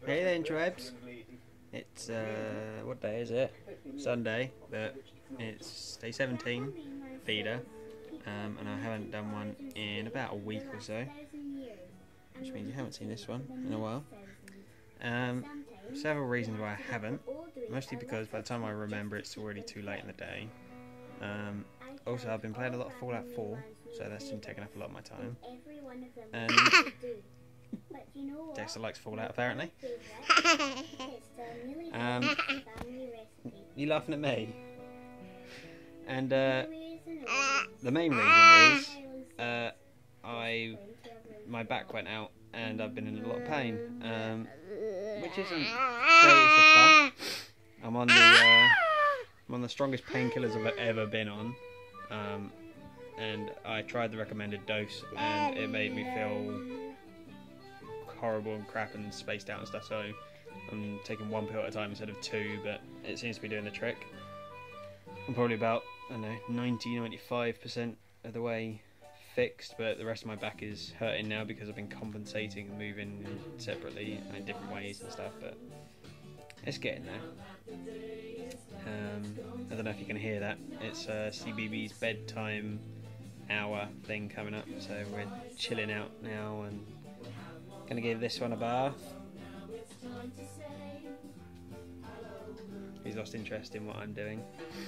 Hey then, tribes. It's what day is it? Sunday, but it's day 17 feeder, and I haven't done one in about a week or so, which means you haven't seen this one in a while. Several reasons why I haven't, mostly because by the time I remember it's already too late in the day. Also, I've been playing a lot of Fallout 4, so that's been taking up a lot of my time. And Dexter likes Fallout, apparently. You laughing at me? And the main reason is my back went out and I've been in a lot of pain, which isn't greatest of fun. I'm on the strongest painkillers I've ever been on, and I tried the recommended dose and it made me feel horrible and crap and spaced out and stuff, so I'm taking one pill at a time instead of two, but it seems to be doing the trick. I'm probably about, I don't know, 90-95% of the way fixed, but the rest of my back is hurting now because I've been compensating and moving separately in different ways and stuff, but it's getting there. I don't know if you can hear that. It's CBB's bedtime hour thing coming up, so we're chilling out now and gonna give this one a bath. He's lost interest in what I'm doing.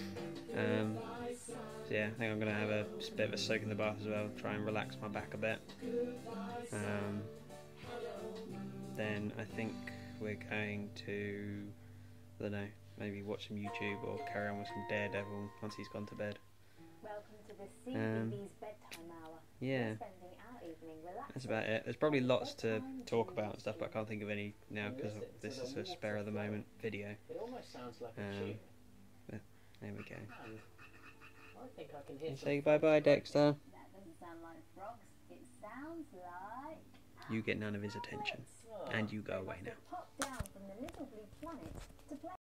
So yeah, I think I'm gonna have a bit of a soak in the bath as well, try and relax my back a bit. Then I think we're going to, I don't know, maybe watch some YouTube or carry on with some Daredevil once he's gone to bed. Welcome to the CBB's bedtime hour. Yeah, that's about it. There's probably lots to talk about and stuff, but I can't think of any now because this is a spare of the moment video. It almost sounds like a tune. There we go. I think I can hear Say bye-bye, Dexter. That doesn't sound like frogs. It sounds like... You get none of his attention, and you go away now. Pop down from the little blue planet to play.